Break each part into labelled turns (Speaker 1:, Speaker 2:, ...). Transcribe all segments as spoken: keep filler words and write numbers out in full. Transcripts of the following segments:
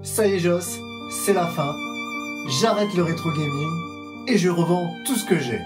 Speaker 1: Ça y est Joss, c'est la fin. J'arrête le rétro gaming et je revends tout ce que j'ai.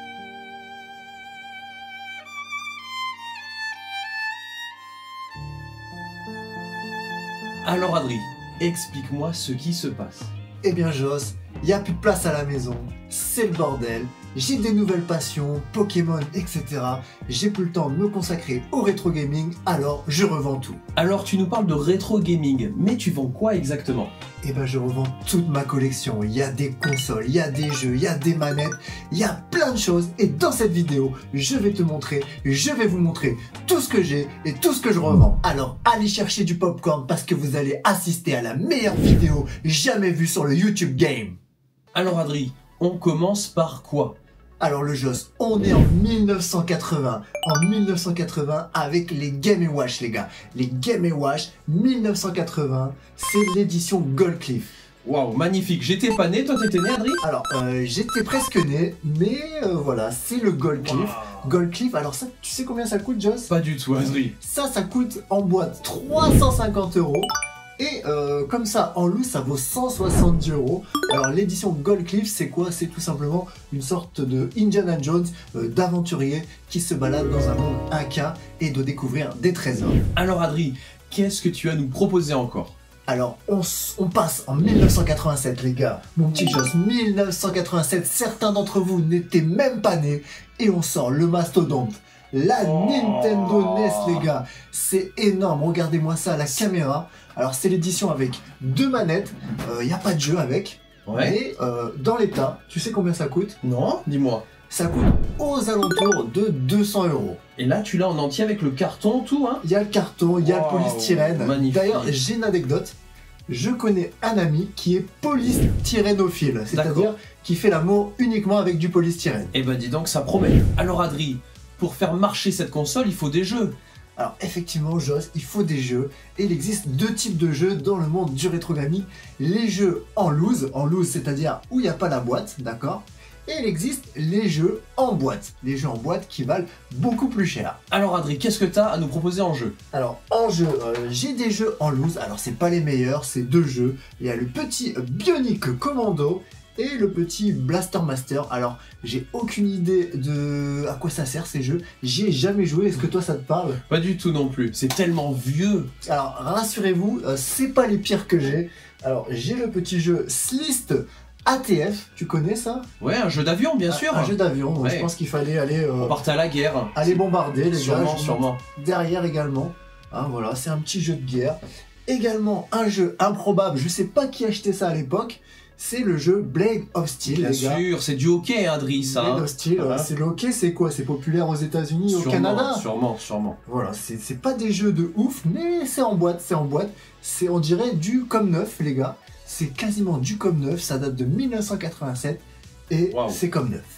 Speaker 2: Alors Adri, explique-moi ce qui se passe.
Speaker 1: Eh bien Joss, il n'y a plus de place à la maison, c'est le bordel, j'ai des nouvelles passions, Pokémon, et cetera. J'ai plus le temps de me consacrer au rétro gaming, alors je revends tout.
Speaker 2: Alors tu nous parles de rétro gaming, mais tu vends quoi exactement?
Speaker 1: Eh ben je revends toute ma collection, il y a des consoles, il y a des jeux, il y a des manettes, il y a plein de choses et dans cette vidéo, je vais te montrer, je vais vous montrer tout ce que j'ai et tout ce que je revends. Alors allez chercher du popcorn parce que vous allez assister à la meilleure vidéo jamais vue sur le YouTube Game.
Speaker 2: Alors Adri, on commence par quoi?
Speaker 1: Alors le Joss, on est en mille neuf cent quatre-vingts, en mille neuf cent quatre-vingts avec les Game and Watch les gars. Les Game and Watch mille neuf cent quatre-vingts, c'est l'édition Gold Cliff.
Speaker 2: Waouh, magnifique, j'étais pas né, toi t'étais né Adri?
Speaker 1: Alors euh, j'étais presque né, mais euh, voilà, c'est le Gold Cliff.
Speaker 2: Wow.
Speaker 1: Gold Cliff, alors ça, tu sais combien ça coûte Joss?
Speaker 2: Pas du tout Adri.
Speaker 1: Ça, ça coûte en boîte trois cent cinquante euros. Et euh, comme ça, en loose, ça vaut cent soixante-dix euros. Alors l'édition Gold Cliff, c'est quoi? C'est tout simplement une sorte de Indiana Jones euh, d'aventurier qui se balade dans un monde inca et doit découvrir des trésors.
Speaker 2: Alors Adri, qu'est-ce que tu as à nous proposer encore?
Speaker 1: Alors on, on passe en mille neuf cent quatre-vingt-sept les gars, mon petit Joss, mille neuf cent quatre-vingt-sept, certains d'entre vous n'étaient même pas nés et on sort le mastodonte. La
Speaker 2: oh.
Speaker 1: Nintendo N E S les gars, c'est énorme, regardez-moi ça à la caméra. Alors c'est l'édition avec deux manettes, il euh, n'y a pas de jeu avec,
Speaker 2: ouais.
Speaker 1: mais euh, dans l'état, tu sais combien ça coûte?
Speaker 2: Non, dis-moi.
Speaker 1: Ça coûte aux alentours de deux cents euros.
Speaker 2: Et là tu l'as en entier avec le carton, tout hein?
Speaker 1: Il y a le carton, il y a
Speaker 2: wow.
Speaker 1: le polystyrène. D'ailleurs j'ai une anecdote, je connais un ami qui est polystyrénophile, c'est-à-dire qui fait l'amour uniquement avec du polystyrène.
Speaker 2: Eh ben dis donc ça promet. Alors Adri, pour faire marcher cette console, il faut des jeux.
Speaker 1: Alors effectivement Joss, il faut des jeux et il existe deux types de jeux dans le monde du rétro gaming. Les jeux en loose, en loose c'est-à-dire où il n'y a pas la boîte, d'accord? Et il existe les jeux en boîte, les jeux en boîte qui valent beaucoup plus cher.
Speaker 2: Alors Adri, qu'est-ce que tu as à nous proposer en jeu?
Speaker 1: Alors en jeu, euh, j'ai des jeux en loose, alors c'est pas les meilleurs, c'est deux jeux. Il y a le petit Bionic Commando et le petit Blaster Master. Alors j'ai aucune idée de à quoi ça sert ces jeux, j'y ai jamais joué, est-ce que toi ça te parle?
Speaker 2: Pas du tout non plus, c'est tellement vieux.
Speaker 1: Alors rassurez-vous, euh, c'est pas les pires que j'ai. Alors j'ai le petit jeu Slist A T F, tu connais ça?
Speaker 2: Ouais, un jeu d'avion bien sûr.
Speaker 1: Un, un jeu d'avion, donc ouais. Je pense qu'il fallait aller... Euh,
Speaker 2: On partait à la guerre.
Speaker 1: Aller bombarder les
Speaker 2: sûrement,
Speaker 1: gars.
Speaker 2: Sûrement,
Speaker 1: derrière également. Hein, voilà, c'est un petit jeu de guerre. Également un jeu improbable, je sais pas qui achetait ça à l'époque. C'est le jeu Blade of Steel,
Speaker 2: bien
Speaker 1: les gars.
Speaker 2: sûr, c'est du hockey, hein, Adri, ça.
Speaker 1: Blade of Steel, ah, c'est le hockey, c'est quoi? C'est populaire aux États-Unis, au Canada.
Speaker 2: Sûrement, sûrement.
Speaker 1: Voilà, c'est pas des jeux de ouf, mais c'est en boîte, c'est en boîte. C'est, on dirait, du comme neuf, les gars. C'est quasiment du comme neuf, ça date de mille neuf cent quatre-vingt-sept et wow. C'est comme neuf.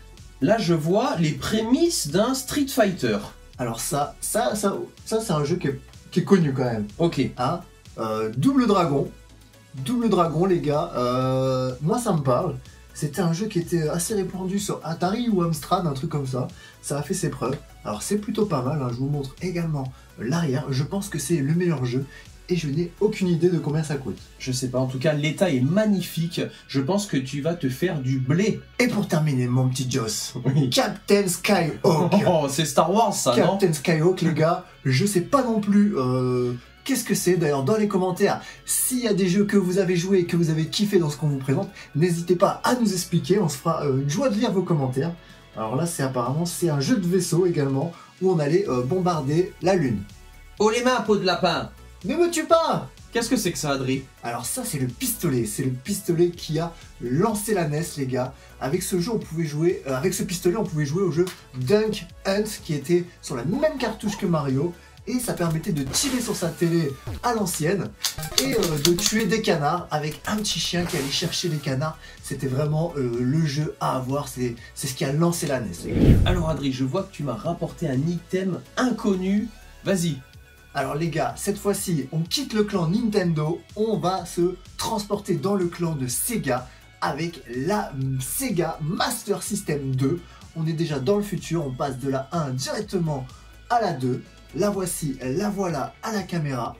Speaker 2: Là, je vois les prémices d'un Street Fighter.
Speaker 1: Alors ça, ça, ça, ça c'est un jeu qui est, qui est connu quand même.
Speaker 2: Ok.
Speaker 1: Hein, euh, Double Dragon. Double Dragon les gars, euh, moi ça me parle, c'était un jeu qui était assez répandu sur Atari ou Amstrad, un truc comme ça, ça a fait ses preuves, alors c'est plutôt pas mal, hein. Je vous montre également l'arrière, je pense que c'est le meilleur jeu, et je n'ai aucune idée de combien ça coûte.
Speaker 2: Je sais pas, en tout cas l'état est magnifique, je pense que tu vas te faire du blé.
Speaker 1: Et pour terminer mon petit Joss,
Speaker 2: oui.
Speaker 1: Captain Skyhawk.
Speaker 2: Oh, c'est Star Wars ça,
Speaker 1: Captain
Speaker 2: non?
Speaker 1: Captain Skyhawk les gars, je sais pas non plus... Euh... Qu'est-ce que c'est? D'ailleurs, dans les commentaires, s'il y a des jeux que vous avez joués et que vous avez kiffé dans ce qu'on vous présente, n'hésitez pas à nous expliquer, on se fera euh, une joie de lire vos commentaires. Alors là, c'est apparemment c'est un jeu de vaisseau également, où on allait euh, bombarder la Lune.
Speaker 2: Oh les mains, peau de lapin!
Speaker 1: Ne me tue pas!
Speaker 2: Qu'est-ce que c'est que ça, Adri? Alors
Speaker 1: ça, c'est le pistolet, c'est le pistolet qui a lancé la N E S, les gars. Avec ce jeu, on pouvait jouer, euh, avec ce pistolet, on pouvait jouer au jeu Dunk Hunt, qui était sur la même cartouche que Mario. Et ça permettait de tirer sur sa télé à l'ancienne et euh, de tuer des canards avec un petit chien qui allait chercher les canards. C'était vraiment euh, le jeu à avoir, c'est ce qui a lancé la N E S, les gars.
Speaker 2: Alors Adri, je vois que tu m'as rapporté un item inconnu, vas-y.
Speaker 1: Alors les gars, cette fois-ci, on quitte le clan Nintendo, on va se transporter dans le clan de Sega avec la Sega Master System deux. On est déjà dans le futur, on passe de la un directement à la deux. La voici, la voilà à la caméra.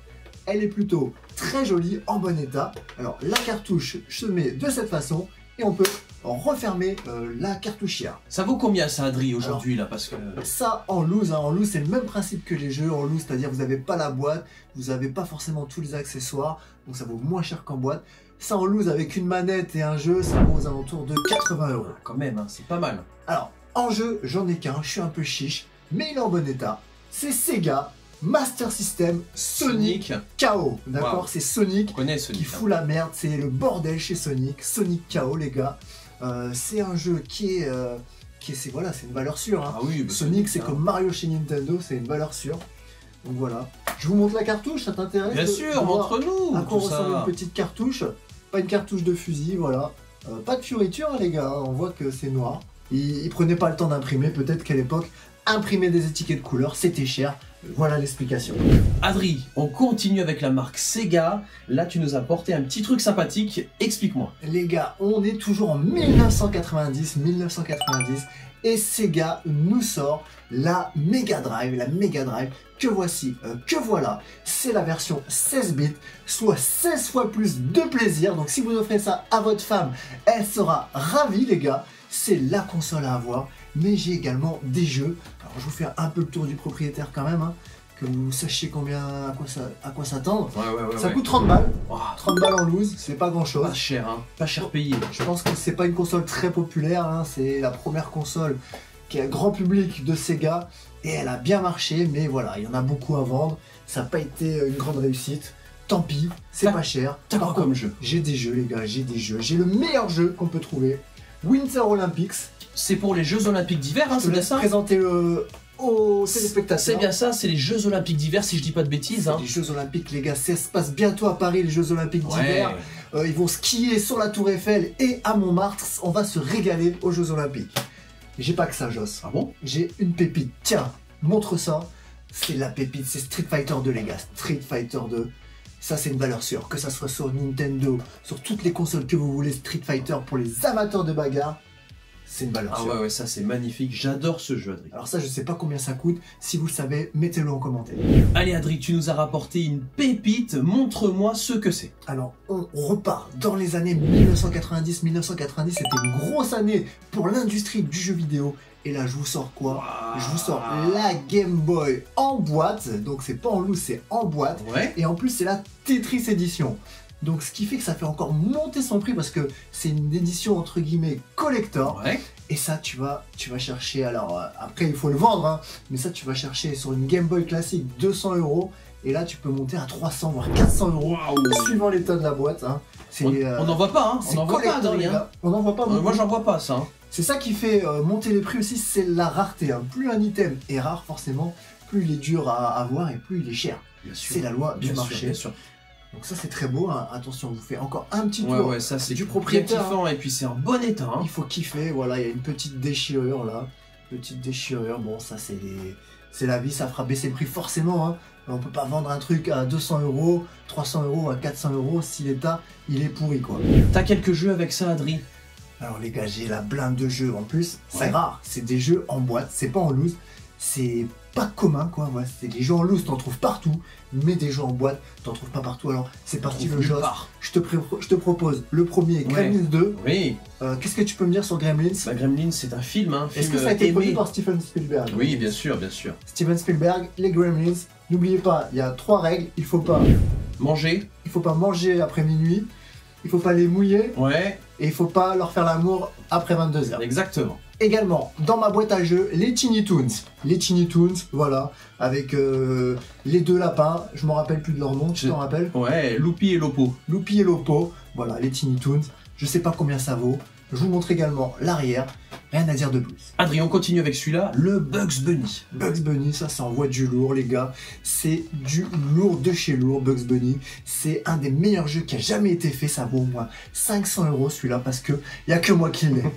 Speaker 1: elle est plutôt très jolie, en bon état. Alors la cartouche se met de cette façon et on peut refermer euh, la cartouchière.
Speaker 2: Ça vaut combien ça, Adri, aujourd'hui là, parce que...
Speaker 1: Ça, en loose, hein, en loose, c'est le même principe que les jeux en loose, c'est-à-dire vous n'avez pas la boîte, vous n'avez pas forcément tous les accessoires, donc ça vaut moins cher qu'en boîte. Ça, en loose, avec une manette et un jeu, ça vaut aux alentours de quatre-vingts euros.
Speaker 2: Quand même, hein, c'est pas mal.
Speaker 1: Alors, en jeu, j'en ai qu'un, je suis un peu chiche, mais il est en bon état. C'est Sega Master System Sonic,
Speaker 2: Sonic.
Speaker 1: K O. D'accord,
Speaker 2: Wow.
Speaker 1: C'est Sonic
Speaker 2: On connaît Sonic.
Speaker 1: qui fout la merde, c'est le bordel chez Sonic. Sonic K O, les gars. Euh, c'est un jeu qui est, euh, qui est, c'est voilà, c'est une valeur sûre. Hein.
Speaker 2: Ah oui, bah,
Speaker 1: Sonic, c'est
Speaker 2: hein.
Speaker 1: comme Mario chez Nintendo, c'est une valeur sûre. Donc voilà. Je vous montre la cartouche, ça t'intéresse?
Speaker 2: Bien
Speaker 1: de-
Speaker 2: sûr,
Speaker 1: de voir
Speaker 2: montre-nous
Speaker 1: à quoi
Speaker 2: tout
Speaker 1: ressemble
Speaker 2: ça.
Speaker 1: une petite cartouche. Pas une cartouche de fusil, voilà. Euh, pas de fioriture, hein, les gars. On voit que c'est noir. Ils, ils prenaient pas le temps d'imprimer. Peut-être qu'à l'époque, imprimer des étiquettes couleurs, c'était cher. Voilà l'explication.
Speaker 2: Adri, on continue avec la marque Sega. Là, tu nous as porté un petit truc sympathique. Explique-moi.
Speaker 1: Les gars, on est toujours en mille neuf cent quatre-vingt-dix, mille neuf cent quatre-vingt-dix, et Sega nous sort la Mega Drive, la Mega Drive que voici, euh, que voilà. C'est la version seize bits, soit seize fois plus de plaisir. Donc si vous offrez ça à votre femme, elle sera ravie, les gars. C'est la console à avoir, mais j'ai également des jeux. Alors je vous fais un peu le tour du propriétaire quand même, hein, que vous sachiez combien, à quoi ça, à quoi s'attendre.
Speaker 2: Ouais, ouais, ouais.
Speaker 1: Ça
Speaker 2: ouais.
Speaker 1: coûte trente balles,
Speaker 2: Oh,
Speaker 1: trente balles en loose, c'est pas grand chose.
Speaker 2: pas cher, hein. Pas cher payé.
Speaker 1: Je pense que c'est pas une console très populaire, hein. C'est la première console qui est un grand public de Sega et elle a bien marché, mais voilà, il y en a beaucoup à vendre. Ça n'a pas été une grande réussite. Tant pis, c'est
Speaker 2: T'as-
Speaker 1: pas cher.
Speaker 2: T'as
Speaker 1: Par
Speaker 2: quoi
Speaker 1: contre,
Speaker 2: comme jeu?
Speaker 1: j'ai des jeux, les gars, j'ai des jeux. J'ai le meilleur jeu qu'on peut trouver, Winter Olympics.
Speaker 2: C'est pour les Jeux Olympiques d'hiver, hein,
Speaker 1: Je
Speaker 2: c'est
Speaker 1: te
Speaker 2: bien
Speaker 1: laisse
Speaker 2: ça?
Speaker 1: présenter le aux téléspectateurs.
Speaker 2: C'est bien ça, c'est les Jeux Olympiques d'hiver, si je dis pas de bêtises. Hein.
Speaker 1: Les Jeux Olympiques, les gars, ça se passe bientôt à Paris, les Jeux Olympiques
Speaker 2: Ouais.
Speaker 1: d'hiver. Euh, ils vont skier sur la Tour Eiffel et à Montmartre. On va se régaler aux Jeux Olympiques. J'ai pas que ça, Joss.
Speaker 2: Ah bon?
Speaker 1: J'ai une pépite. Tiens, montre ça. C'est la pépite, c'est Street Fighter deux, les gars. Street Fighter deux. Ça, c'est une valeur sûre. Que ça soit sur Nintendo, sur toutes les consoles que vous voulez, Street Fighter pour les amateurs de bagarre, c'est une valeur
Speaker 2: Ah
Speaker 1: sûre.
Speaker 2: ouais, ouais, ça c'est magnifique. J'adore ce jeu, Adri.
Speaker 1: Alors ça, je sais pas combien ça coûte. Si vous le savez, mettez-le en commentaire.
Speaker 2: Allez, Adri, tu nous as rapporté une pépite. Montre-moi ce que c'est.
Speaker 1: Alors, on repart dans les années mille neuf cent quatre-vingt-dix. mille neuf cent quatre-vingt-dix, c'était une grosse année pour l'industrie du jeu vidéo. Et là, je vous sors quoi? Je vous sors la Game Boy en boîte. Donc, c'est pas en loose, c'est en boîte.
Speaker 2: Ouais.
Speaker 1: Et en plus, c'est la Tetris Edition. Donc, ce qui fait que ça fait encore monter son prix parce que c'est une édition entre guillemets collector.
Speaker 2: Ouais.
Speaker 1: Et ça, tu vas, tu vas chercher. Alors, euh, après, il faut le vendre, hein, mais ça, tu vas chercher sur une Game Boy classique deux cents euros. Et là, tu peux monter à trois cents voire quatre cents euros
Speaker 2: Waouh.
Speaker 1: suivant l'état de la boîte. Hein. C'est,
Speaker 2: On
Speaker 1: euh,
Speaker 2: n'en voit pas, hein. On
Speaker 1: c'est
Speaker 2: n'en voit pas,
Speaker 1: collector,
Speaker 2: Adri.
Speaker 1: les
Speaker 2: Hein.
Speaker 1: gars. On n'en voit pas
Speaker 2: Euh,
Speaker 1: beaucoup.
Speaker 2: moi, j'en vois pas ça. Hein.
Speaker 1: C'est ça qui fait euh, monter les prix aussi, c'est la rareté. Hein. Plus un item est rare, forcément, plus il est dur à avoir et plus il est cher.
Speaker 2: Bien sûr.
Speaker 1: C'est la loi du
Speaker 2: Bien sûr,
Speaker 1: marché.
Speaker 2: bien sûr.
Speaker 1: Donc ça, c'est très beau. Hein. Attention, on vous fait encore un petit tour.
Speaker 2: Ouais, ouais, ça c'est
Speaker 1: du
Speaker 2: bien
Speaker 1: propriétaire,
Speaker 2: kiffant et puis c'est en bon état. Hein.
Speaker 1: Il faut kiffer. Voilà, il y a une petite déchirure là. Petite déchirure. Bon, ça, c'est les... c'est la vie. Ça fera baisser le prix forcément. Hein. On peut pas vendre un truc à deux cents euros, trois cents euros, à quatre cents euros si l'état, il est pourri, quoi.
Speaker 2: T'as quelques jeux avec ça, Adri?
Speaker 1: Alors les gars, j'ai la blinde de jeux en plus, c'est
Speaker 2: Ouais.
Speaker 1: rare, c'est des jeux en boîte, c'est pas en loose, c'est pas commun quoi, voilà. C'est des jeux en loose, t'en trouves partout, mais des jeux en boîte, t'en trouves pas partout, alors c'est parti le jeu. Je te, pré- je te propose le premier, Gremlins deux.
Speaker 2: Oui,
Speaker 1: Euh, Qu'est-ce que tu peux me dire sur Gremlins?
Speaker 2: bah, Gremlins c'est un film, hein,
Speaker 1: Est-ce
Speaker 2: film
Speaker 1: que ça a été
Speaker 2: aimé.
Speaker 1: produit par Steven Spielberg?
Speaker 2: Oui, bien sûr, bien sûr.
Speaker 1: Steven Spielberg, les Gremlins, n'oubliez pas, il y a trois règles, il faut pas,
Speaker 2: Manger,
Speaker 1: il faut pas manger après minuit, il faut pas les mouiller,
Speaker 2: ouais,
Speaker 1: et il faut pas leur faire l'amour après vingt-deux heures.
Speaker 2: exactement.
Speaker 1: Également, dans ma boîte à jeux, les Tiny Toons. Les Tiny Toons, voilà, avec euh, les deux lapins, je m'en rappelle plus de leur nom, tu
Speaker 2: Je-
Speaker 1: t'en rappelles?
Speaker 2: Ouais, Loupi et Lopo.
Speaker 1: Loupi et Lopo, voilà, les Tiny Toons. Je sais pas combien ça vaut. Je vous montre également l'arrière, rien à dire de plus.
Speaker 2: Adrien, on continue avec celui-là, le Bugs Bunny.
Speaker 1: Bugs Bunny, ça, ça envoie du lourd, les gars. C'est du lourd de chez lourd, Bugs Bunny. C'est un des meilleurs jeux qui a jamais été fait. Ça vaut au moins cinq cents euros celui-là parce que y a que moi qui l'ai.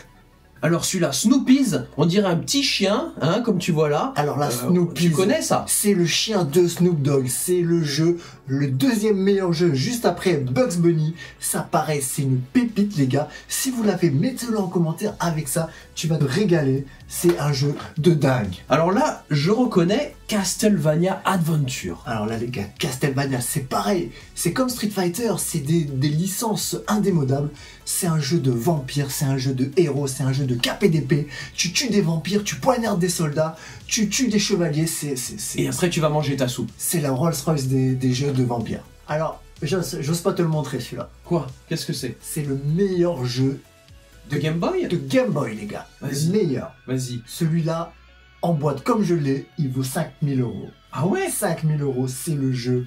Speaker 2: Alors celui-là, Snoopy's, on dirait un petit chien, hein, comme tu vois là.
Speaker 1: Alors là,
Speaker 2: Euh,
Speaker 1: Snoopy.
Speaker 2: Tu connais ça?
Speaker 1: C'est le chien de Snoop Dogg, c'est le jeu le deuxième meilleur jeu juste après Bugs Bunny. Ça paraît, c'est une pépite les gars. Si vous l'avez, mettez-le en commentaire. Avec ça, tu vas te régaler. C'est un jeu de dingue.
Speaker 2: Alors là, je reconnais Castlevania Adventure.
Speaker 1: Alors là les gars, Castlevania c'est pareil. C'est comme Street Fighter, c'est des, des licences indémodables. C'est un jeu de vampires, c'est un jeu de héros, c'est un jeu de cap et d'épée. Tu tues des vampires, tu poignardes des soldats, tu tues des chevaliers. C'est, c'est, c'est,
Speaker 2: Et après tu vas manger ta soupe.
Speaker 1: C'est la Rolls Royce des, des jeux de vampires. Alors, j'ose, j'ose pas te le montrer celui-là.
Speaker 2: Quoi? Qu'est-ce que c'est?
Speaker 1: C'est le meilleur jeu
Speaker 2: de Game Boy?
Speaker 1: De Game Boy les gars.
Speaker 2: Vas-y.
Speaker 1: Le meilleur.
Speaker 2: Vas-y.
Speaker 1: Celui-là, en boîte comme je l'ai, il vaut cinq mille euros.
Speaker 2: Ah ouais?
Speaker 1: cinq mille euros, c'est le jeu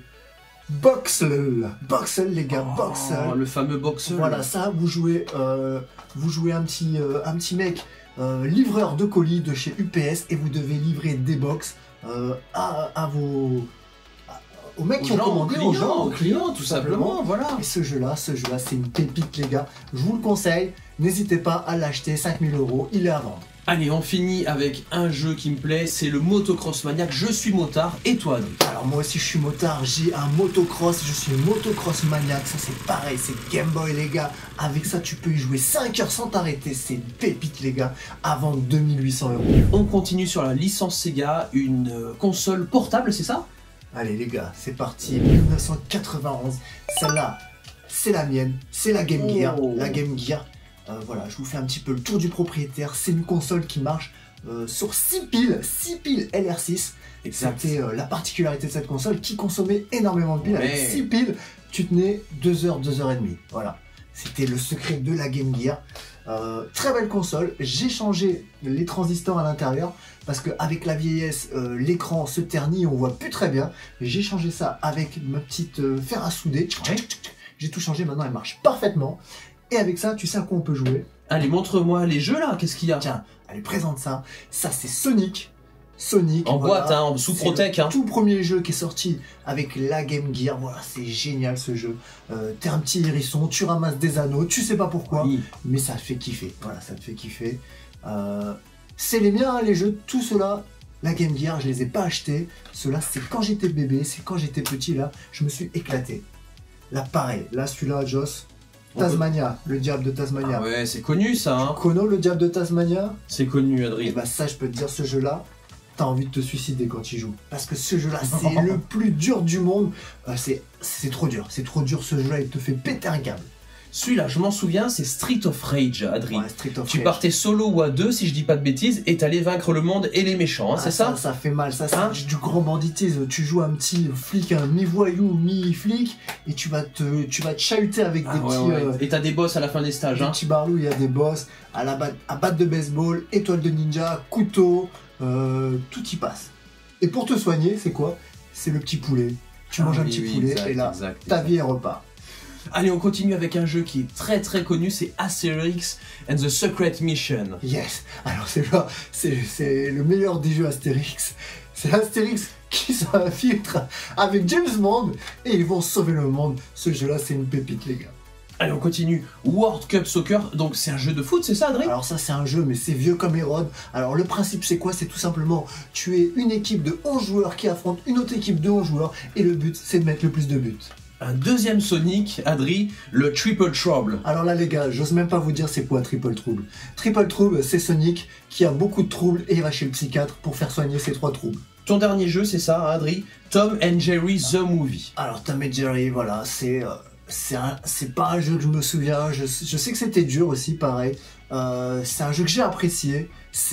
Speaker 1: Boxel. Boxel les gars,
Speaker 2: oh,
Speaker 1: Boxel.
Speaker 2: Le fameux Boxel.
Speaker 1: Voilà, ça, vous jouez, euh, vous jouez un petit, euh, un petit mec euh, livreur de colis de chez U P S et vous devez livrer des box euh, à, à vos... à- aux mecs
Speaker 2: Aux
Speaker 1: qui ont
Speaker 2: gens,
Speaker 1: commandé,
Speaker 2: aux clients,
Speaker 1: aux gens,
Speaker 2: aux clients, tout simplement, voilà.
Speaker 1: Et ce jeu-là, ce jeu-là, c'est une pépite les gars. Je vous le conseille, n'hésitez pas à l'acheter, cinq mille euros, il est à vendre.
Speaker 2: Allez, on finit avec un jeu qui me plaît, c'est le Motocross Maniac. Je suis motard, et toi, Adrien?
Speaker 1: Alors moi aussi je suis motard, j'ai un motocross, je suis motocross maniaque, ça c'est pareil, c'est Game Boy les gars. Avec ça tu peux y jouer cinq heures sans t'arrêter, c'est une pépite les gars, à vendre deux mille huit cents euros.
Speaker 2: On continue sur la licence Sega, une euh, console portable, c'est ça?
Speaker 1: Allez les gars, c'est parti, mille neuf cent quatre-vingt-onze, celle-là c'est la mienne, c'est la Game Gear,
Speaker 2: Oh.
Speaker 1: la Game Gear. Euh, voilà, je vous fais un petit peu le tour du propriétaire, c'est une console qui marche euh, sur six piles, six piles L R six.
Speaker 2: Exact.
Speaker 1: C'était euh, la particularité de cette console qui consommait énormément de piles.
Speaker 2: Ouais.
Speaker 1: Avec six piles, tu tenais deux heures, deux heures et demie. Voilà, c'était le secret de la Game Gear. Euh, très belle console, j'ai changé les transistors à l'intérieur parce qu'avec la vieillesse, euh, l'écran se ternit, on voit plus très bien. J'ai changé ça avec ma petite euh, fer à souder.
Speaker 2: Ouais.
Speaker 1: J'ai tout changé, maintenant elle marche parfaitement. Et avec ça, tu sais à quoi on peut jouer?
Speaker 2: Allez, montre-moi les jeux là, qu'est-ce qu'il y a?
Speaker 1: Tiens, allez, présente ça. Ça, c'est Sonic. Sonic.
Speaker 2: En
Speaker 1: voilà.
Speaker 2: boîte, hein, en sous
Speaker 1: C'est
Speaker 2: Protec.
Speaker 1: le
Speaker 2: Hein.
Speaker 1: tout premier jeu qui est sorti avec la Game Gear. Voilà, c'est génial ce jeu. Euh, T'es un petit hérisson, tu ramasses des anneaux, tu sais pas pourquoi,
Speaker 2: Oui.
Speaker 1: mais ça te fait kiffer. Voilà, ça te fait kiffer. Euh, c'est les miens, hein, les jeux, tout cela. La Game Gear, je les ai pas achetés. Ceux-là, c'est quand j'étais bébé, c'est quand j'étais petit, là, je me suis éclaté. Là, pareil. Là, celui-là, Joss. Tasmania, le diable de Tasmania.
Speaker 2: Ah ouais, c'est connu ça. Hein.
Speaker 1: Kono, le diable de Tasmania.
Speaker 2: C'est connu,
Speaker 1: Et
Speaker 2: Adrien.
Speaker 1: bah ça, je peux te dire, ce jeu-là, t'as envie de te suicider quand tu joues. Parce que ce jeu-là, c'est le plus dur du monde. Euh, c'est c'est trop dur, c'est trop dur ce jeu-là, il te fait péter un câble.
Speaker 2: Celui-là, je m'en souviens, c'est Street of Rage, Adrien.
Speaker 1: Ouais, Street of
Speaker 2: Tu
Speaker 1: Rage.
Speaker 2: partais solo ou à deux, si je dis pas de bêtises, et t'allais vaincre le monde et les méchants, hein,
Speaker 1: Ah,
Speaker 2: c'est ça?
Speaker 1: Ça fait mal, ça c'est
Speaker 2: Hein
Speaker 1: du grand banditisme. Tu joues un petit flic, un mi-voyou, mi-flic, et tu vas te, tu vas te chahuter avec
Speaker 2: Ah,
Speaker 1: des
Speaker 2: ouais,
Speaker 1: petits...
Speaker 2: ouais.
Speaker 1: euh,
Speaker 2: Et t'as des boss à la fin des stages,
Speaker 1: Des
Speaker 2: hein.
Speaker 1: petits barlous, il y a des boss, à la batte, à batte de baseball, étoile de ninja, couteau, euh, tout y passe. Et pour te soigner, c'est quoi? C'est le petit poulet. Tu
Speaker 2: Ah
Speaker 1: manges un
Speaker 2: oui,
Speaker 1: petit
Speaker 2: oui,
Speaker 1: poulet
Speaker 2: exact,
Speaker 1: et là,
Speaker 2: exact,
Speaker 1: ta
Speaker 2: exact.
Speaker 1: vie elle repart.
Speaker 2: Allez, on continue avec un jeu qui est très très connu, c'est Asterix and the Secret Mission.
Speaker 1: Yes. Alors c'est là, c'est c'est le meilleur des jeux Astérix. C'est Astérix qui s'infiltre avec James Bond et ils vont sauver le monde. Ce jeu-là, c'est une pépite, les gars.
Speaker 2: Allez, on continue. World Cup Soccer, donc c'est un jeu de foot, c'est ça, Adrien?
Speaker 1: Alors ça c'est un jeu mais c'est vieux comme Hérode. Alors le principe c'est quoi? C'est tout simplement tu es une équipe de onze joueurs qui affronte une autre équipe de onze joueurs et le but c'est de mettre le plus de buts.
Speaker 2: Un deuxième Sonic, Adri, le Triple Trouble.
Speaker 1: Alors là les gars, j'ose même pas vous dire c'est quoi Triple Trouble. Triple Trouble c'est Sonic qui a beaucoup de troubles et il va chez le psychiatre pour faire soigner ses trois troubles.
Speaker 2: Ton dernier jeu, c'est ça, hein, Adri? Tom and Jerry The Movie.
Speaker 1: Alors Tom et Jerry, voilà, c'est euh, c'est un- c'est pas un jeu que je me souviens, je, je sais que c'était dur aussi, pareil. Euh, c'est un jeu que j'ai apprécié.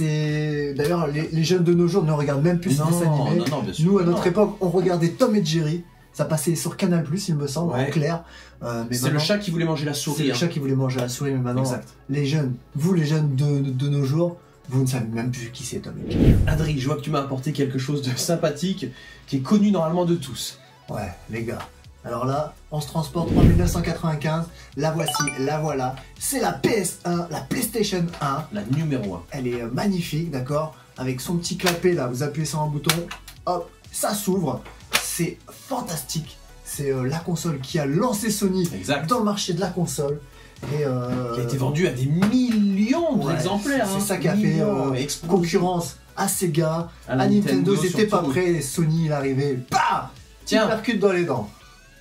Speaker 1: C'est d'ailleurs les, les jeunes de nos jours ne regardent même plus ces
Speaker 2: Non,
Speaker 1: dessins animés.
Speaker 2: non, non, bien sûr.
Speaker 1: Nous à
Speaker 2: que
Speaker 1: notre
Speaker 2: non.
Speaker 1: époque, on regardait Tom et Jerry. Ça passait sur Canal plus, il me semble,
Speaker 2: Ouais.
Speaker 1: en clair. Euh, mais
Speaker 2: C'est le
Speaker 1: maintenant,
Speaker 2: chat qui voulait manger la
Speaker 1: c'est
Speaker 2: souris.
Speaker 1: le
Speaker 2: hein.
Speaker 1: chat qui voulait manger la souris, mais maintenant,
Speaker 2: Exact.
Speaker 1: les jeunes, vous les jeunes de, de, de nos jours, vous ne savez même plus qui c'est Tom et Jerry.
Speaker 2: Adri, je vois que tu m'as apporté quelque chose de sympathique, qui est connu normalement de tous.
Speaker 1: Ouais, les gars. Alors là, on se transporte en mille neuf cent quatre-vingt-quinze. La voici, la voilà. C'est la P S un, la PlayStation un.
Speaker 2: La numéro un.
Speaker 1: Elle est euh, magnifique, d'accord? Avec son petit clapet là, vous appuyez sur un bouton, hop, ça s'ouvre. C'est fantastique. C'est euh, la console qui a lancé Sony
Speaker 2: Exact.
Speaker 1: dans le marché de la console. Et euh,
Speaker 2: Qui a été vendu à des millions
Speaker 1: ouais,
Speaker 2: d'exemplaires.
Speaker 1: C'est
Speaker 2: hein.
Speaker 1: ça qui a fait
Speaker 2: Millions,
Speaker 1: euh,
Speaker 2: explosion.
Speaker 1: concurrence à Sega,
Speaker 2: À
Speaker 1: à,
Speaker 2: la
Speaker 1: Nintendo,
Speaker 2: Nintendo,
Speaker 1: ils étaient pas
Speaker 2: surtout.
Speaker 1: prêts. Et Sony, il arrivait, bah, il
Speaker 2: Tiens,
Speaker 1: percute dans les dents.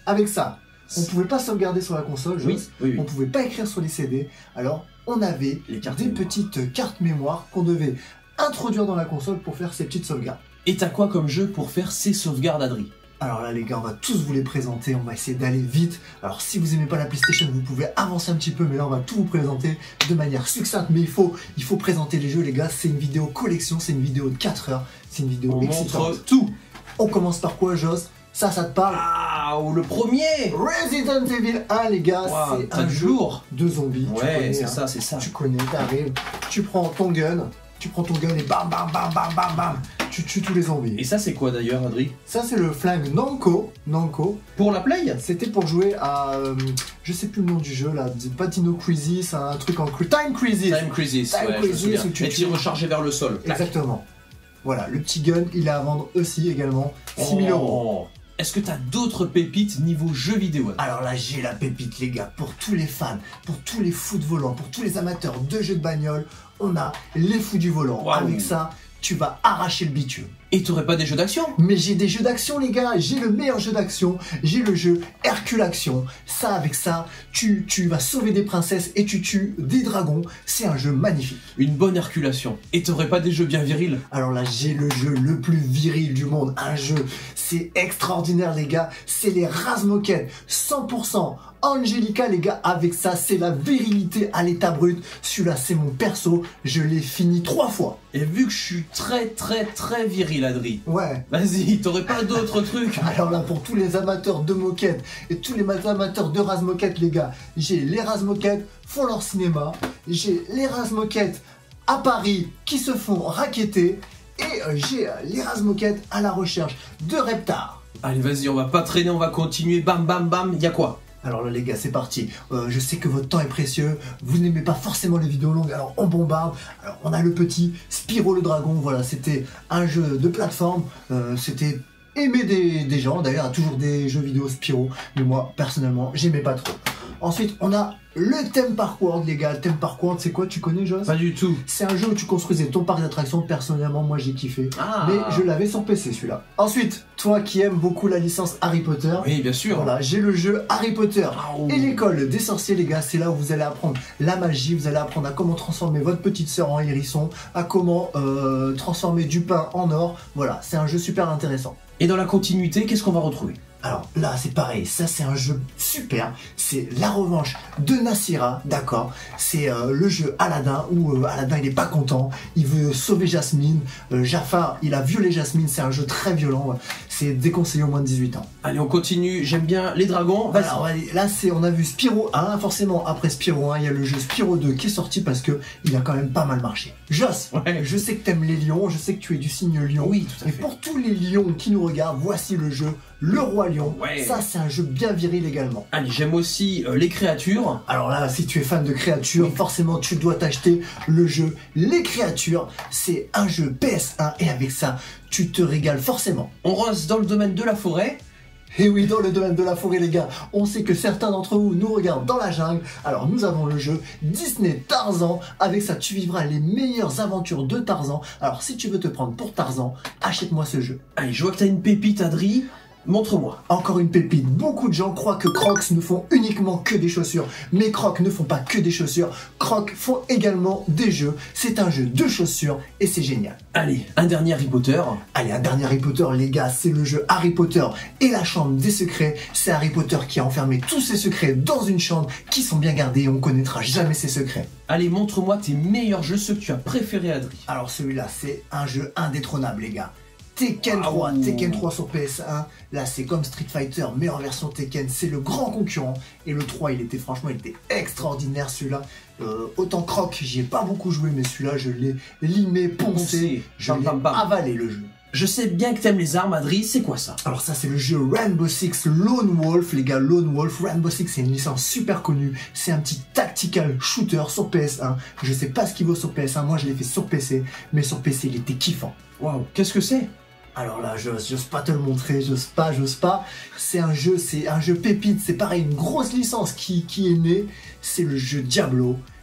Speaker 1: avec ça, on pouvait pas sauvegarder sur la console,
Speaker 2: Oui,
Speaker 1: Joss.
Speaker 2: oui, oui.
Speaker 1: On pouvait pas écrire sur les C D. Alors, on avait
Speaker 2: Les cartes
Speaker 1: des
Speaker 2: mémoire.
Speaker 1: petites cartes mémoire qu'on devait introduire dans la console pour faire ces petites sauvegardes.
Speaker 2: Et t'as quoi comme jeu pour faire ces sauvegardes, Adri?
Speaker 1: Alors là les gars, on va tous vous les présenter, on va essayer d'aller vite. Alors si vous aimez pas la PlayStation, vous pouvez avancer un petit peu, mais là on va tout vous présenter de manière succincte. Mais il faut, il faut présenter les jeux les gars, c'est une vidéo collection, c'est une vidéo de quatre heures, c'est une vidéo
Speaker 2: On
Speaker 1: excitante.
Speaker 2: montre tout.
Speaker 1: On commence par quoi, Joss? Ça, ça te parle?
Speaker 2: Ah, ou le premier.
Speaker 1: Resident Evil un les gars,
Speaker 2: Wow,
Speaker 1: c'est
Speaker 2: t'as
Speaker 1: un
Speaker 2: du
Speaker 1: jeu
Speaker 2: lourd.
Speaker 1: de zombies. tu
Speaker 2: Ouais,
Speaker 1: connais,
Speaker 2: c'est
Speaker 1: hein.
Speaker 2: ça, c'est ça.
Speaker 1: Tu connais, t'arrives, tu prends ton gun, tu prends ton gun et bam bam bam bam bam bam, tu tues tous les zombies.
Speaker 2: Et ça, c'est quoi d'ailleurs, Adri?
Speaker 1: Ça c'est le flingue Namco, Namco.
Speaker 2: Pour la Play?
Speaker 1: C'était pour jouer à, euh, je sais plus le nom du jeu là, pas Dino Crisis, un truc en cru- Time Crisis.
Speaker 2: Time Crisis,
Speaker 1: Time
Speaker 2: ouais, je me
Speaker 1: Crisis,
Speaker 2: souviens.
Speaker 1: où tu
Speaker 2: Et tir
Speaker 1: tues-
Speaker 2: rechargé vers le sol. Clac.
Speaker 1: Exactement. Voilà, le petit gun, il est à vendre aussi également six mille euros.
Speaker 2: Oh. Est-ce que t'as d'autres pépites niveau jeux vidéo?
Speaker 1: Alors là, j'ai la pépite, les gars, pour tous les fans, pour tous les fous de volant, pour tous les amateurs de jeux de bagnole, on a les fous du volant.
Speaker 2: Wow.
Speaker 1: Avec ça, tu vas arracher le bitume.
Speaker 2: Et t'aurais pas des jeux d'action?
Speaker 1: Mais j'ai des jeux d'action, les gars, j'ai le meilleur jeu d'action, j'ai le jeu Hercule Action. Ça, avec ça, tu, tu vas sauver des princesses et tu tues des dragons. C'est un jeu magnifique.
Speaker 2: Une bonne herculation. Et t'aurais pas des jeux bien virils?
Speaker 1: Alors là, j'ai le jeu le plus viril du monde. Un jeu, c'est extraordinaire, les gars. C'est les Razmoket, cent pour cent Angelica, les gars. Avec ça, c'est la virilité à l'état brut. Celui-là, c'est mon perso. Je l'ai fini trois fois.
Speaker 2: Et vu que je suis très très très viril, Adri,
Speaker 1: Ouais.
Speaker 2: vas-y, t'aurais pas d'autres trucs?
Speaker 1: Alors là, pour tous les amateurs de moquettes et tous les amateurs de Razmoket, les gars, j'ai les Razmoket font leur cinéma, j'ai les Razmoket à Paris qui se font racketter, et euh, j'ai euh, les Razmoket à la recherche de Reptar.
Speaker 2: Allez, vas-y, on va pas traîner, on va continuer. Bam bam bam, y a quoi?
Speaker 1: Alors là les gars, c'est parti. Euh, je sais que votre temps est précieux, vous n'aimez pas forcément les vidéos longues, alors on bombarde. Alors on a le petit Spyro le Dragon, voilà, c'était un jeu de plateforme, euh, c'était aimé des, des gens, d'ailleurs il y a toujours des jeux vidéo Spyro, mais moi personnellement j'aimais pas trop. Ensuite on a le Theme Park World, les gars. Le Theme Park World, c'est quoi, tu connais, Joss?
Speaker 2: Pas du tout.
Speaker 1: C'est un jeu où tu construisais ton parc d'attractions. Personnellement, moi j'ai kiffé.
Speaker 2: Ah.
Speaker 1: Mais je l'avais sur P C celui-là. Ensuite, toi qui aimes beaucoup la licence Harry Potter,
Speaker 2: Oui, bien sûr.
Speaker 1: voilà, j'ai le jeu Harry Potter
Speaker 2: Oh.
Speaker 1: et l'école des sorciers, les gars. C'est là où vous allez apprendre la magie, vous allez apprendre à comment transformer votre petite sœur en hérisson, à comment euh, transformer du pain en or. Voilà, c'est un jeu super intéressant.
Speaker 2: Et dans la continuité, qu'est-ce qu'on va retrouver?
Speaker 1: Alors là, c'est pareil, ça c'est un jeu super, c'est la revanche de Nassira, d'accord. C'est euh, le jeu Aladdin où euh, Aladdin il est pas content, il veut sauver Jasmine, euh, Jafar il a violé Jasmine, c'est un jeu très violent, c'est déconseillé au moins de dix-huit ans.
Speaker 2: Allez, on continue. J'aime bien les dragons. Vas-y.
Speaker 1: Alors allez, là c'est, on a vu Spyro un, forcément après Spyro un, il y a le jeu Spyro deux qui est sorti parce que il a quand même pas mal marché. Joss,
Speaker 2: Ouais.
Speaker 1: je sais que t'aimes les lions, je sais que tu es du signe lion.
Speaker 2: Oui, tout à
Speaker 1: Et
Speaker 2: fait.
Speaker 1: pour tous les lions qui nous regardent, voici le jeu Le Roi Lion.
Speaker 2: Ouais.
Speaker 1: Ça c'est un jeu bien viril également.
Speaker 2: Allez, j'aime aussi euh, les créatures.
Speaker 1: Alors là, si tu es fan de créatures,
Speaker 2: Oui.
Speaker 1: forcément tu dois t'acheter le jeu Les Créatures. C'est un jeu P S un et avec ça, tu te régales forcément.
Speaker 2: On reste dans le domaine de la forêt.
Speaker 1: Et oui, dans le domaine de la forêt, les gars, on sait que certains d'entre vous nous regardent dans la jungle. Alors nous avons le jeu Disney Tarzan. Avec ça, tu vivras les meilleures aventures de Tarzan. Alors si tu veux te prendre pour Tarzan, achète-moi ce jeu.
Speaker 2: Allez, je vois que t'as une pépite, Adri. Montre-moi.
Speaker 1: Encore une pépite, beaucoup de gens croient que Crocs ne font uniquement que des chaussures, mais Crocs ne font pas que des chaussures, Crocs font également des jeux, c'est un jeu de chaussures et c'est génial.
Speaker 2: Allez, un dernier Harry Potter.
Speaker 1: Allez, un dernier Harry Potter les gars, c'est le jeu Harry Potter et la chambre des secrets, c'est Harry Potter qui a enfermé tous ses secrets dans une chambre qui sont bien gardés et on connaîtra jamais ses secrets.
Speaker 2: Allez, montre-moi tes meilleurs jeux, ceux que tu as préférés, Adri.
Speaker 1: Alors celui-là, c'est un jeu indétrônable les gars. Tekken trois,
Speaker 2: Wow.
Speaker 1: Tekken trois sur P S un, là c'est comme Street Fighter, mais en version Tekken, c'est le grand concurrent. Et le trois, il était franchement, il était extraordinaire celui-là. Euh, autant Croc, j'y ai pas beaucoup joué, mais celui-là, je l'ai limé, poncé,
Speaker 2: Poncé.
Speaker 1: je
Speaker 2: Bam,
Speaker 1: l'ai
Speaker 2: bam, bam.
Speaker 1: avalé le jeu.
Speaker 2: Je sais bien que t'aimes les armes, Adri, c'est quoi ça?
Speaker 1: Alors ça c'est le jeu Rainbow Six Lone Wolf, les gars, Lone Wolf. Rainbow Six c'est une licence super connue, c'est un petit tactical shooter sur P S un. Je sais pas ce qu'il vaut sur P S un, moi je l'ai fait sur P C, mais sur P C il était kiffant.
Speaker 2: Waouh, qu'est-ce que c'est?
Speaker 1: Alors là, j'ose, j'ose pas te le montrer, j'ose pas, j'ose pas. C'est un jeu, c'est un jeu pépite, c'est pareil, une grosse licence qui, qui est née, c'est le jeu Diablo.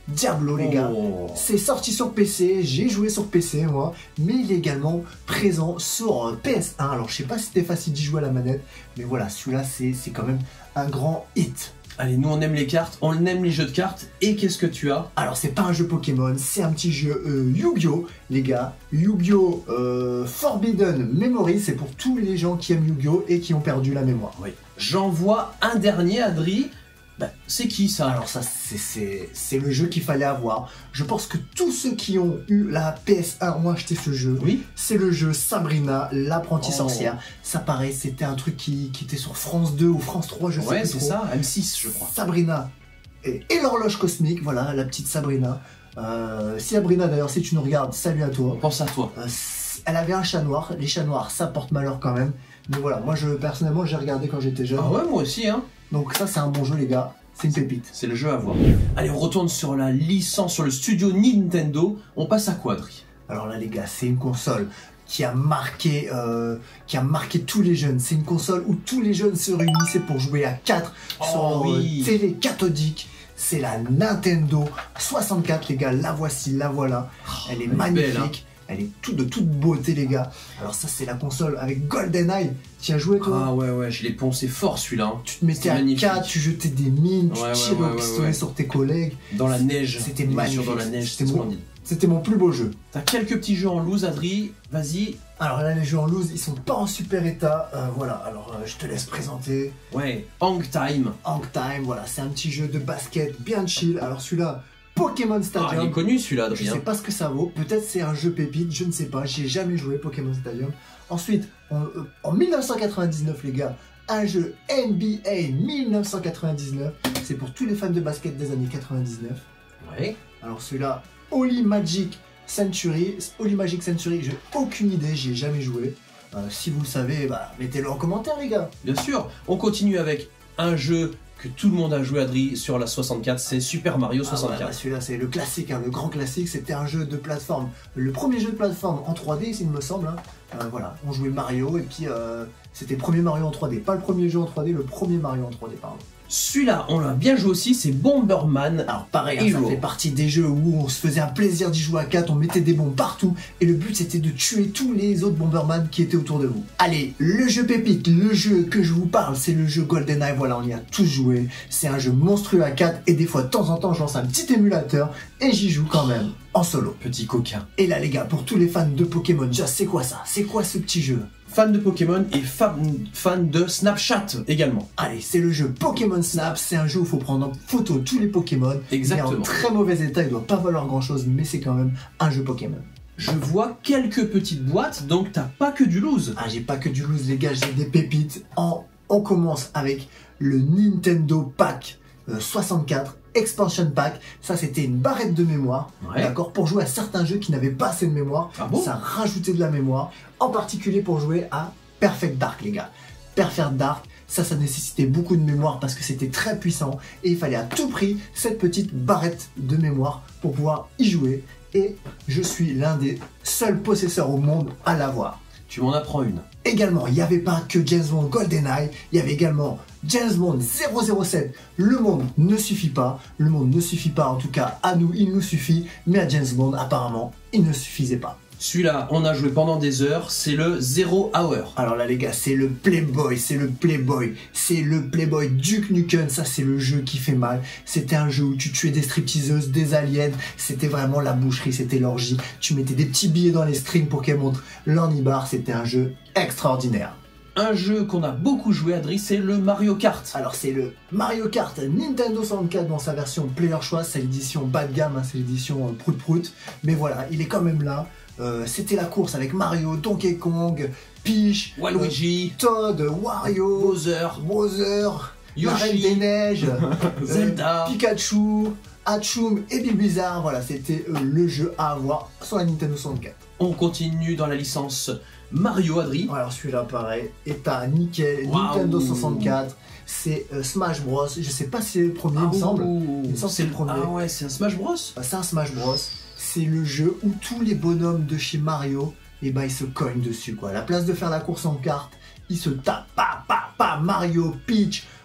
Speaker 1: Diablo les gars.
Speaker 2: Oh.
Speaker 1: C'est sorti sur P C, j'ai joué sur P C moi, mais il est également présent sur P S un. Alors je sais pas si c'était facile d'y jouer à la manette, mais voilà, celui-là c'est quand même un grand hit.
Speaker 2: Allez, nous on aime les cartes, on aime les jeux de cartes, et qu'est-ce que tu as?
Speaker 1: Alors c'est pas un jeu Pokémon, c'est un petit jeu euh, Yu-Gi-Oh les gars. Yu-Gi-Oh euh, Forbidden Memory, c'est pour tous les gens qui aiment Yu-Gi-Oh et qui ont perdu la mémoire.
Speaker 2: Oui. J'en vois un dernier, Adri. Bah, c'est qui ça?
Speaker 1: Alors ça c'est le jeu qu'il fallait avoir. Je pense que tous ceux qui ont eu la P S un ont acheté ce jeu.
Speaker 2: Oui.
Speaker 1: C'est le jeu Sabrina, l'apprentie
Speaker 2: Oh.
Speaker 1: sorcière. Ça paraît, c'était un truc qui, qui était sur France deux ou France trois, je sais
Speaker 2: Ouais,
Speaker 1: plus
Speaker 2: c'est
Speaker 1: trop.
Speaker 2: ça, M six je crois.
Speaker 1: Sabrina et, et l'horloge cosmique, voilà, la petite Sabrina. Euh, Sabrina d'ailleurs, si tu nous regardes, salut à toi.
Speaker 2: On pense à toi.
Speaker 1: Euh, elle avait un chat noir, les chats noirs ça porte malheur quand même. Mais voilà, moi je personnellement j'ai regardé quand j'étais jeune.
Speaker 2: Ah ouais, moi aussi, hein.
Speaker 1: Donc ça c'est un bon jeu les gars, c'est une pépite.
Speaker 2: C'est le jeu à voir. Allez, on retourne sur la licence, sur le studio Nintendo. On passe à quoi, Adri?
Speaker 1: Alors là les gars, c'est une console qui a marqué euh, qui a marqué tous les jeunes. C'est une console où tous les jeunes se réunissaient pour jouer à quatre
Speaker 2: Oh,
Speaker 1: sur leur
Speaker 2: oui.
Speaker 1: euh, télé cathodique. C'est la Nintendo soixante-quatre les gars, la voici, la voilà. Elle est
Speaker 2: elle est
Speaker 1: magnifique.
Speaker 2: belle, hein.
Speaker 1: Elle est toute de toute beauté les gars. Alors ça c'est la console avec GoldenEye. Tu as joué toi?
Speaker 2: Ah ouais, ouais, je l'ai poncé fort celui-là. Hein.
Speaker 1: Tu te mettais
Speaker 2: C'est
Speaker 1: à
Speaker 2: magnifique.
Speaker 1: quatre, tu jetais des mines, tu
Speaker 2: Ouais, ouais,
Speaker 1: tirais
Speaker 2: ouais,
Speaker 1: au
Speaker 2: ouais,
Speaker 1: pistolet
Speaker 2: ouais.
Speaker 1: sur tes collègues.
Speaker 2: Dans la neige.
Speaker 1: C'était
Speaker 2: Les
Speaker 1: magnifique.
Speaker 2: mesures dans la neige,
Speaker 1: C'était
Speaker 2: c'était
Speaker 1: mon-
Speaker 2: splendide.
Speaker 1: C'était mon plus beau jeu.
Speaker 2: T'as quelques petits jeux en loose, Adri. Vas-y.
Speaker 1: Alors là les jeux en loose ils sont pas en super état. Euh, voilà, alors euh, je te laisse présenter.
Speaker 2: Ouais, Hang Time.
Speaker 1: Hang Time, voilà, c'est un petit jeu de basket bien chill. Alors celui-là, Pokémon
Speaker 2: Ah, il
Speaker 1: Stadium.
Speaker 2: est connu celui-là,
Speaker 1: Je
Speaker 2: Adri.
Speaker 1: sais
Speaker 2: hein.
Speaker 1: pas ce que ça vaut, peut-être c'est un jeu pépite, je ne sais pas, j'ai jamais joué Pokémon Stadium. Ensuite, on- euh, en mille neuf cent quatre-vingt-dix-neuf les gars, un jeu N B A mille neuf cent quatre-vingt-dix-neuf, c'est pour tous les fans de basket des années quatre-vingt-dix-neuf.
Speaker 2: Ouais.
Speaker 1: Alors celui-là, Holy Magic Century, Holy Magic Century, j'ai aucune idée, j'y ai jamais joué. Euh, si vous le savez, bah, mettez-le en commentaire les gars.
Speaker 2: Bien sûr. On continue avec un jeu que tout le monde a joué, Adri, sur la soixante-quatre. C'est Super Mario
Speaker 1: Ah ouais,
Speaker 2: soixante-quatre.
Speaker 1: bah celui-là c'est le classique, hein, le grand classique, c'était un jeu de plateforme. Le premier jeu de plateforme en trois D, il me semble. Hein. Euh, voilà, on jouait Mario et puis euh, c'était le premier Mario en trois D. Pas le premier jeu en trois D, le premier Mario en trois D, pardon.
Speaker 2: Celui-là, on l'a bien joué aussi, c'est Bomberman.
Speaker 1: Alors pareil, hein, ça
Speaker 2: Hero.
Speaker 1: fait partie des jeux où on se faisait un plaisir d'y jouer à quatre, on mettait des bombes partout et le but c'était de tuer tous les autres Bomberman qui étaient autour de vous. Allez, le jeu pépite, le jeu que je vous parle, c'est le jeu GoldenEye, voilà, on y a tous joué. C'est un jeu monstrueux à quatre et des fois de temps en temps je lance un petit émulateur et j'y joue quand même en solo.
Speaker 2: Petit coquin.
Speaker 1: Et là les gars, pour tous les fans de Pokémon, déjà c'est quoi ça? C'est quoi ce petit jeu?
Speaker 2: Fan de Pokémon et fan, fan de Snapchat également.
Speaker 1: Allez, c'est le jeu Pokémon Snap, c'est un jeu où il faut prendre en photo tous les Pokémon.
Speaker 2: Exactement.
Speaker 1: Il est en très mauvais état, il doit pas valoir grand chose, mais c'est quand même un jeu Pokémon.
Speaker 2: Je vois quelques petites boîtes, donc t'as pas que du loose.
Speaker 1: Ah, j'ai pas que du loose les gars, j'ai des pépites. En... On commence avec le Nintendo Pack euh, soixante-quatre Expansion Pack. Ça c'était une barrette de mémoire,
Speaker 2: Ouais.
Speaker 1: d'accord, pour jouer à certains jeux qui n'avaient pas assez de mémoire.
Speaker 2: Ah bon?
Speaker 1: Ça rajoutait de la mémoire, en particulier pour jouer à Perfect Dark les gars. Perfect Dark, ça ça nécessitait beaucoup de mémoire parce que c'était très puissant et il fallait à tout prix cette petite barrette de mémoire pour pouvoir y jouer. Et je suis l'un des seuls possesseurs au monde à l'avoir.
Speaker 2: Tu m'en apprends une.
Speaker 1: Également, il n'y avait pas que James Bond GoldenEye, il y avait également James Bond zéro zéro sept. Le monde ne suffit pas, le monde ne suffit pas, en tout cas à nous il nous suffit, mais à James Bond apparemment il ne suffisait pas.
Speaker 2: Celui-là, on a joué pendant des heures, c'est le Zero Hour.
Speaker 1: Alors là les gars, c'est le Playboy, c'est le Playboy, c'est le Playboy Duke Nukem, ça c'est le jeu qui fait mal. C'était un jeu où tu tuais des stripteaseuses, des aliens, c'était vraiment la boucherie, c'était l'orgie. Tu mettais des petits billets dans les strings pour qu'elles montrent leur nibar, c'était un jeu extraordinaire.
Speaker 2: Un jeu qu'on a beaucoup joué, Adri, c'est le Mario Kart.
Speaker 1: Alors c'est le Mario Kart Nintendo soixante-quatre dans sa version Player Choice, c'est l'édition bas de gamme, hein, c'est l'édition euh, prout prout, mais voilà, il est quand même là. Euh, c'était la course avec Mario, Donkey Kong, Peach,
Speaker 2: Waluigi,
Speaker 1: euh, Todd, Wario,
Speaker 2: Bowser,
Speaker 1: Bowser, la Reine
Speaker 2: Yoshi,
Speaker 1: des Neiges, euh,
Speaker 2: Zelda.
Speaker 1: Pikachu, Hatchoum et Bill Bizarre, voilà, c'était euh, le jeu à avoir sur la Nintendo soixante-quatre.
Speaker 2: On continue dans la licence Mario, Adri.
Speaker 1: Alors celui-là pareil, état nickel,
Speaker 2: Waouh.
Speaker 1: Nintendo soixante-quatre, c'est euh, Smash Bros, je sais pas si c'est le premier il me semble. Il me semble que c'est le premier.
Speaker 2: Ah ouais, c'est un Smash Bros.
Speaker 1: C'est un Smash Bros. C'est le jeu où tous les bonhommes de chez Mario, et ben ils se cognent dessus quoi. À la place de faire la course en carte, ils se tapent, pa pa pa, Mario, Peach,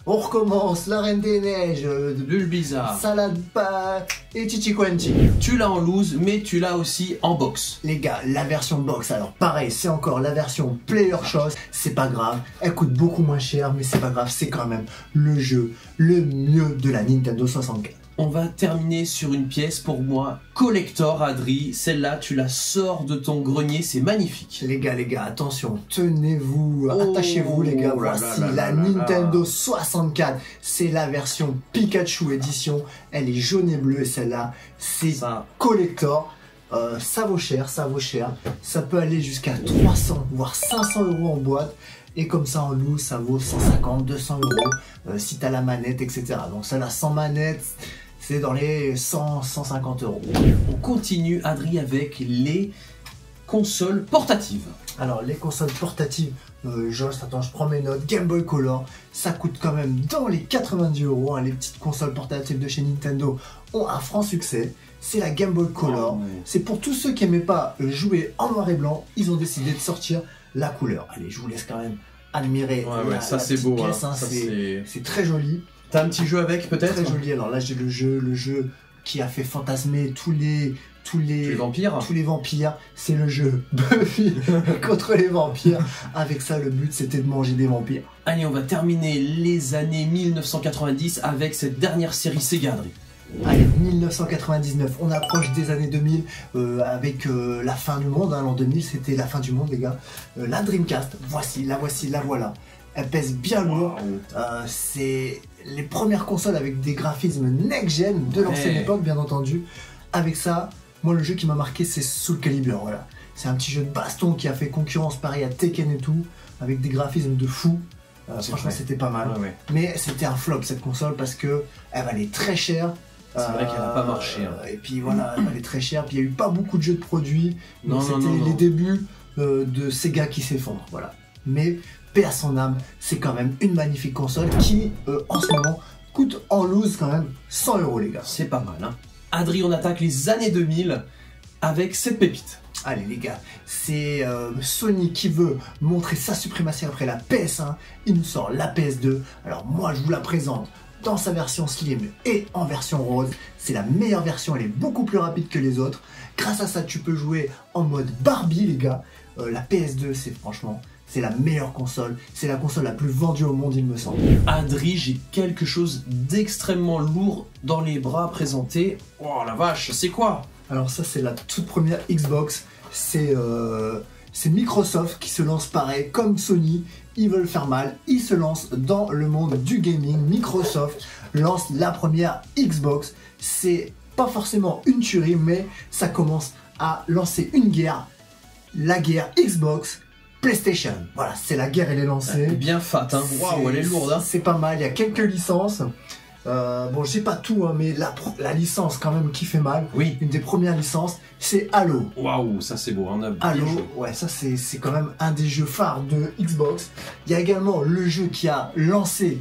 Speaker 1: On recommence, la Reine des Neiges, euh, de
Speaker 2: Bulbizarre.
Speaker 1: Salade pas et Chichi Quanti.
Speaker 2: Tu l'as en loose, mais tu l'as aussi en box.
Speaker 1: Les gars, la version box, alors pareil, c'est encore la version player chose, c'est pas grave, elle coûte beaucoup moins cher, mais c'est pas grave, c'est quand même le jeu le mieux de la Nintendo soixante-quatre.
Speaker 2: On va terminer sur une pièce pour moi collector, Adri. Celle-là, tu la sors de ton grenier, c'est magnifique.
Speaker 1: Les gars, les gars, attention, tenez-vous,
Speaker 2: Oh,
Speaker 1: attachez-vous les gars,
Speaker 2: là
Speaker 1: voici
Speaker 2: là là
Speaker 1: la
Speaker 2: là là.
Speaker 1: Nintendo soixante-quatre, c'est la version Pikachu édition, elle est jaune et bleue, celle-là, c'est
Speaker 2: Ça.
Speaker 1: collector. Euh, ça vaut cher, ça vaut cher, ça peut aller jusqu'à trois cents voire cinq cents euros en boîte, et comme ça en loose ça vaut cent cinquante, deux cents euros euh, si t'as la manette, et cetera. Donc celle-là sans manette, c'est dans les cent, cent cinquante euros.
Speaker 2: On continue, Adri, avec les consoles portatives.
Speaker 1: Alors les consoles portatives, euh, Josh, attends, je prends mes notes, Game Boy Color, ça coûte quand même dans les quatre-vingt-dix euros, hein, les petites consoles portatives de chez Nintendo ont un franc succès, c'est la Game Boy Color,
Speaker 2: Oh.
Speaker 1: c'est pour tous ceux qui n'aimaient pas jouer en noir et blanc, ils ont décidé de sortir la couleur. Allez, je vous laisse quand même admirer
Speaker 2: Ouais, ouais,
Speaker 1: la,
Speaker 2: ça
Speaker 1: la
Speaker 2: c'est
Speaker 1: petite
Speaker 2: beau, hein.
Speaker 1: pièce, hein,
Speaker 2: Ça,
Speaker 1: c'est
Speaker 2: c'est-
Speaker 1: c'est très joli,
Speaker 2: T'as un petit jeu avec peut-être?
Speaker 1: très joli. Alors là j'ai le jeu, le jeu qui a fait fantasmer tous les... Tous les,
Speaker 2: Les vampires.
Speaker 1: tous les vampires, c'est le jeu Buffy contre les vampires. Avec ça, le but c'était de manger des vampires.
Speaker 2: Allez, on va terminer les années mille neuf cent quatre-vingt-dix avec cette dernière série Sega, Adri.
Speaker 1: Allez, mille neuf cent quatre-vingt-dix-neuf, on approche des années deux mille euh, avec euh, la fin du monde. Hein, l'an deux mille, c'était la fin du monde, les gars. Euh, la Dreamcast, voici, la voici, la voilà. Elle pèse bien lourd. Euh, c'est les premières consoles avec des graphismes next-gen de l'ancienne
Speaker 2: Ouais.
Speaker 1: époque, bien entendu. Avec ça, moi, le jeu qui m'a marqué, c'est Soul Calibur. Voilà. C'est un petit jeu de baston qui a fait concurrence pareil à Tekken et tout, avec des graphismes de fou. Euh,
Speaker 2: C'est
Speaker 1: franchement,
Speaker 2: vrai.
Speaker 1: c'était pas mal.
Speaker 2: Ouais, ouais.
Speaker 1: Mais c'était un flop cette console parce que elle valait très cher.
Speaker 2: C'est vrai qu'elle a pas marché, hein.
Speaker 1: Et puis voilà, elle valait très cher. Puis il n'y a eu pas beaucoup de jeux de produits.
Speaker 2: Non,
Speaker 1: Donc
Speaker 2: non,
Speaker 1: c'était
Speaker 2: non, non.
Speaker 1: les débuts euh, de Sega qui s'effondrent. Voilà. Mais paix à son âme, c'est quand même une magnifique console qui, euh, en ce moment, coûte en loose quand même cent euros, les gars.
Speaker 2: C'est pas mal, hein. Adri, on attaque les années deux mille avec cette pépite.
Speaker 1: Allez les gars, c'est euh, Sony qui veut montrer sa suprématie après la P S un, il nous sort la P S deux, alors moi je vous la présente dans sa version slim et en version rose, c'est la meilleure version, elle est beaucoup plus rapide que les autres, grâce à ça tu peux jouer en mode Barbie les gars, euh, la P S deux c'est franchement, c'est la meilleure console, c'est la console la plus vendue au monde il me semble.
Speaker 2: Adri, j'ai quelque chose d'extrêmement lourd dans les bras présenté. Oh la vache, c'est quoi?
Speaker 1: Alors ça c'est la toute première Xbox, c'est euh, c'est Microsoft qui se lance pareil comme Sony, ils veulent faire mal, ils se lancent dans le monde du gaming. Microsoft lance la première Xbox, c'est pas forcément une tuerie mais ça commence à lancer une guerre, la guerre Xbox PlayStation. Voilà, c'est la guerre, elle est lancée.
Speaker 2: Bien fat, hein. Waouh, elle est lourde, hein.
Speaker 1: C'est pas mal, il y a quelques licences. Euh, bon, je sais pas tout, hein, mais la, la licence quand même qui fait mal,
Speaker 2: Oui.
Speaker 1: une des premières licences, c'est Halo.
Speaker 2: Waouh, ça c'est beau, on a bien
Speaker 1: Halo,
Speaker 2: joué.
Speaker 1: ouais, ça c'est c'est quand même un des jeux phares de Xbox. Il y a également le jeu qui a lancé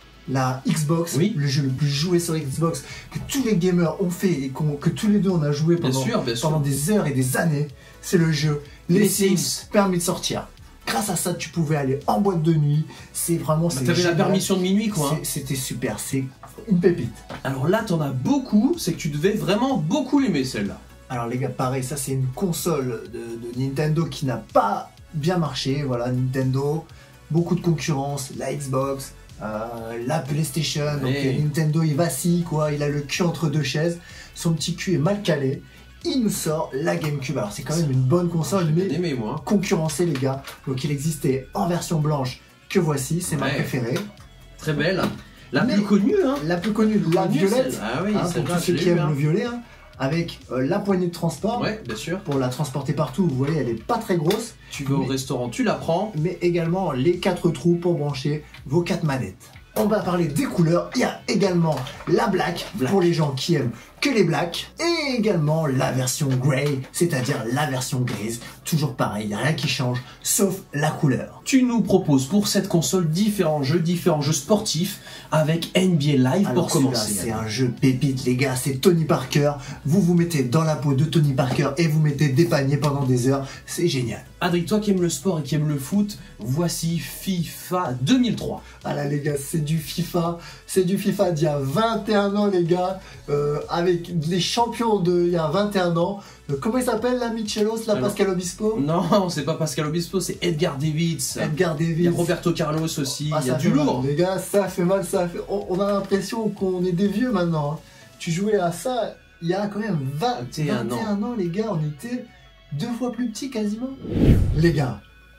Speaker 1: la Xbox,
Speaker 2: Oui.
Speaker 1: le jeu le plus joué sur Xbox, que tous les gamers ont fait et qu'on- que tous les deux on a joué
Speaker 2: Bien
Speaker 1: pendant,
Speaker 2: sûr, bien sûr.
Speaker 1: pendant des heures et des années. C'est le jeu Les,
Speaker 2: Les
Speaker 1: Sims,
Speaker 2: Sims.
Speaker 1: permis de sortir. Grâce à ça, tu pouvais aller en boîte de nuit. C'est vraiment.
Speaker 2: Bah,
Speaker 1: c'est
Speaker 2: T'avais la
Speaker 1: génial.
Speaker 2: permission de minuit, quoi, hein.
Speaker 1: C'est- C'était super, c'est une pépite.
Speaker 2: Alors là, t'en as beaucoup, c'est que tu devais vraiment beaucoup l'aimer, celle-là.
Speaker 1: Alors les gars, pareil, ça c'est une console de, de Nintendo qui n'a pas bien marché. Voilà, Nintendo, beaucoup de concurrence, la Xbox, euh, la PlayStation. Donc
Speaker 2: Hey.
Speaker 1: euh, Nintendo il vacille quoi, il a le cul entre deux chaises. Son petit cul est mal calé. Il nous sort la GameCube. Alors c'est quand même une bonne console,
Speaker 2: J'ai
Speaker 1: mais
Speaker 2: bien aimé, moi.
Speaker 1: concurrencée les gars. Donc il existait en version blanche que voici, c'est ma
Speaker 2: Ouais.
Speaker 1: préférée.
Speaker 2: Très belle. La
Speaker 1: Mais-
Speaker 2: plus connue, hein.
Speaker 1: La plus connue, la
Speaker 2: Connue,
Speaker 1: violette.
Speaker 2: celle- Ah oui,
Speaker 1: hein, pour
Speaker 2: celle-là,
Speaker 1: tous ceux
Speaker 2: je l'ai
Speaker 1: qui
Speaker 2: eu,
Speaker 1: aiment
Speaker 2: hein.
Speaker 1: le violet, hein, avec euh, la poignée de transport.
Speaker 2: Ouais, bien sûr.
Speaker 1: Pour la transporter partout, vous voyez, elle est pas très grosse,
Speaker 2: Tu vas au
Speaker 1: Mais-
Speaker 2: restaurant, tu la prends.
Speaker 1: mais également les quatre trous pour brancher vos quatre manettes. On va parler des couleurs. Il y a également la black,
Speaker 2: Black.
Speaker 1: pour les gens qui aiment que les blacks, et également la version grey, c'est-à-dire la version grise. Toujours pareil, il n'y a rien qui change, sauf la couleur.
Speaker 2: Tu nous proposes pour cette console différents jeux, différents jeux sportifs, avec N B A Live
Speaker 1: Alors
Speaker 2: pour commencer.
Speaker 1: C'est un jeu pépite les gars, c'est Tony Parker. Vous vous mettez dans la peau de Tony Parker et vous mettez des paniers pendant des heures, c'est génial.
Speaker 2: Adrien, toi qui aimes le sport et qui aimes le foot, voici FIFA deux mille trois.
Speaker 1: Ah là les gars, c'est du FIFA, c'est du FIFA d'il y a vingt et un ans les gars, euh, avec les champions d'il y a vingt et un ans. Euh, comment il s'appelle là, Michelos, là,
Speaker 2: Alors,
Speaker 1: Pascal Obispo?
Speaker 2: Non, c'est pas Pascal Obispo, c'est Edgar Davids.
Speaker 1: Edgar Davids.
Speaker 2: Il y a Roberto Carlos aussi,
Speaker 1: Ah,
Speaker 2: il y a
Speaker 1: ça
Speaker 2: du
Speaker 1: fait mal,
Speaker 2: lourd.
Speaker 1: les gars, ça fait mal, ça fait... On, on a l'impression qu'on est des vieux maintenant. Hein. Tu jouais à ça il y a quand même vingt,
Speaker 2: vingt et un
Speaker 1: vingt et un ans les gars, on était deux fois plus petits quasiment. Les gars,